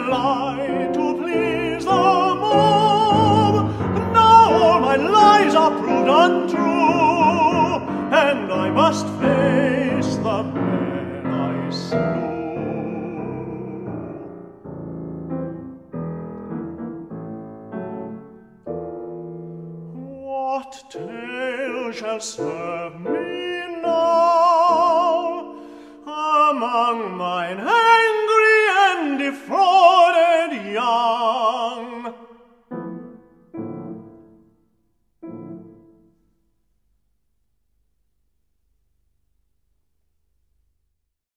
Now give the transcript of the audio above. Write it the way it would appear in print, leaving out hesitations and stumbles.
lie to please the mob. Now all my lies are proved untrue, and I must face the men I slew. What tale shall serve me now among mine angry and defrauded